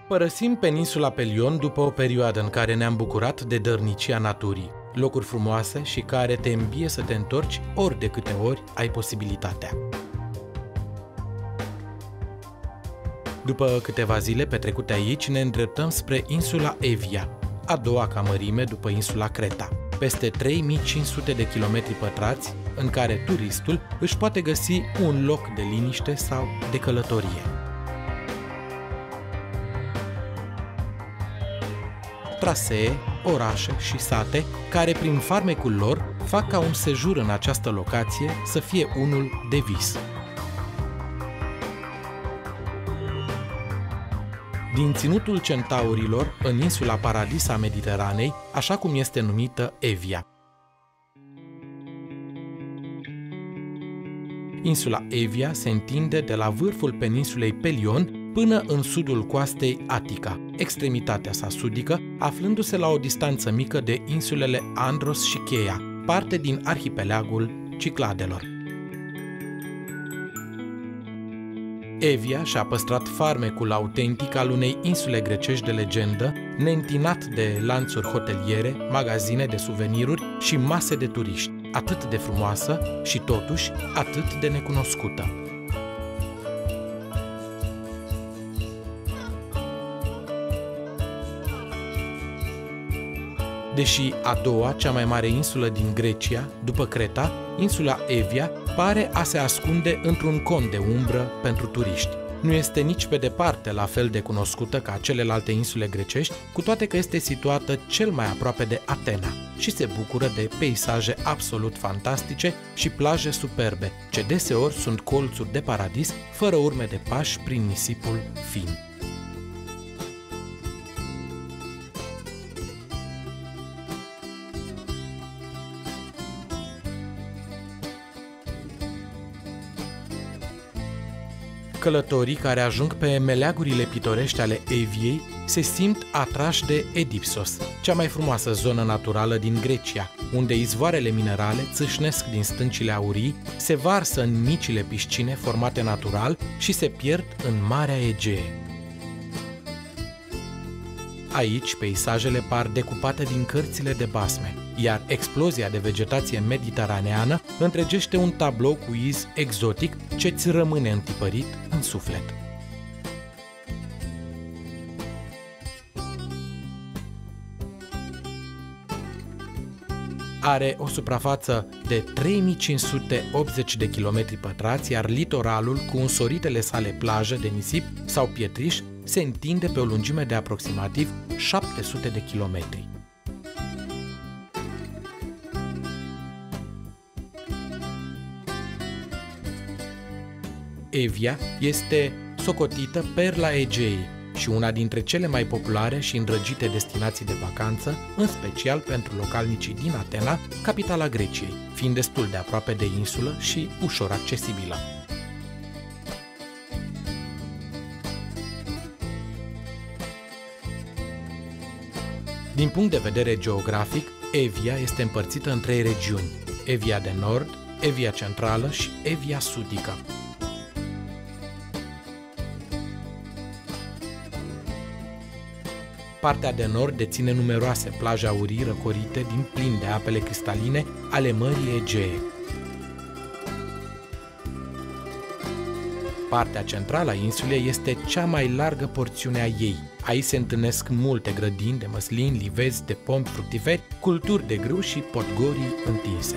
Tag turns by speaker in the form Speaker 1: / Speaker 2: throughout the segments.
Speaker 1: Părăsim peninsula Pelion după o perioadă în care ne-am bucurat de dărnicia naturii, locuri frumoase și care te îmbie să te întorci ori de câte ori ai posibilitatea. După câteva zile petrecute aici, ne îndreptăm spre insula Evia, a doua ca mărime după insula Creta, peste 3500 de kilometri pătrați, în care turistul își poate găsi un loc de liniște sau de călătorie. Trasee, orașe și sate, care prin farmecul lor fac ca un sejur în această locație să fie unul de vis. Din ținutul Centaurilor, în insula Paradis a Mediteranei, așa cum este numită Evia. Insula Evia se întinde de la vârful peninsulei Pelion până în sudul coastei Attica, extremitatea sa sudică aflându-se la o distanță mică de insulele Andros și Cheia, parte din arhipelagul Cicladelor. Evia și-a păstrat farmecul autentic al unei insule grecești de legendă, neîntinat de lanțuri hoteliere, magazine de suveniruri și mase de turiști, atât de frumoasă și totuși atât de necunoscută. Deși a doua, cea mai mare insulă din Grecia, după Creta, insula Evia pare a se ascunde într-un con de umbră pentru turiști. Nu este nici pe departe la fel de cunoscută ca celelalte insule grecești, cu toate că este situată cel mai aproape de Atena și se bucură de peisaje absolut fantastice și plaje superbe, ce deseori sunt colțuri de paradis, fără urme de pași prin nisipul fin. Călătorii care ajung pe meleagurile pitorești ale Eviei se simt atrași de Edipsos, cea mai frumoasă zonă naturală din Grecia, unde izvoarele minerale țâșnesc din stâncile aurii, se varsă în micile piscine formate natural și se pierd în Marea Egee. Aici, peisajele par decupate din cărțile de basme, iar explozia de vegetație mediteraneană întregește un tablou cu iz exotic ce ți rămâne întipărit în suflet. Are o suprafață de 3580 de kilometri pătrați, iar litoralul, cu însoritele sale plaje de nisip sau pietriș, se întinde pe o lungime de aproximativ 700 de kilometri. Evia este socotită perla Egeei și una dintre cele mai populare și îndrăgite destinații de vacanță, în special pentru localnicii din Atena, capitala Greciei, fiind destul de aproape de insulă și ușor accesibilă. Din punct de vedere geografic, Evia este împărțită în 3 regiuni: Evia de Nord, Evia Centrală și Evia Sudică. Partea de nord deține numeroase plaje aurii răcorite din plin de apele cristaline ale Mării Egee. Partea centrală a insulei este cea mai largă porțiune a ei. Aici se întâlnesc multe grădini de măslini, livezi, de pomi fructiferi, culturi de grâu și podgorii întinse.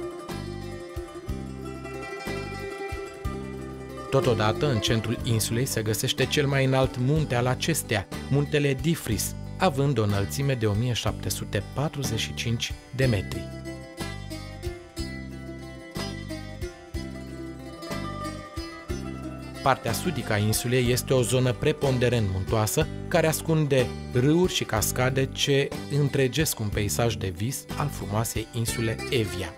Speaker 1: Totodată, în centrul insulei se găsește cel mai înalt munte al acesteia, muntele Difris, având o înălțime de 1745 de metri. Partea sudică a insulei este o zonă preponderent muntoasă, care ascunde râuri și cascade ce întregesc un peisaj de vis al frumoasei insule Evia.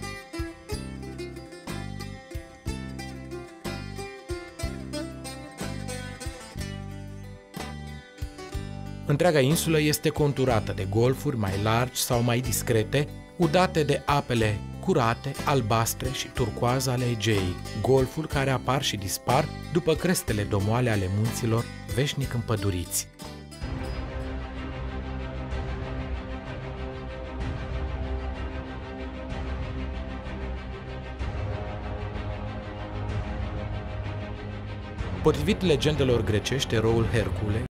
Speaker 1: Întreaga insulă este conturată de golfuri mai largi sau mai discrete, udate de apele curate, albastre și turcoază ale Egeei, golfuri care apar și dispar după crestele domoale ale munților, veșnic împăduriți. Potrivit legendelor grecești, eroul Hercule,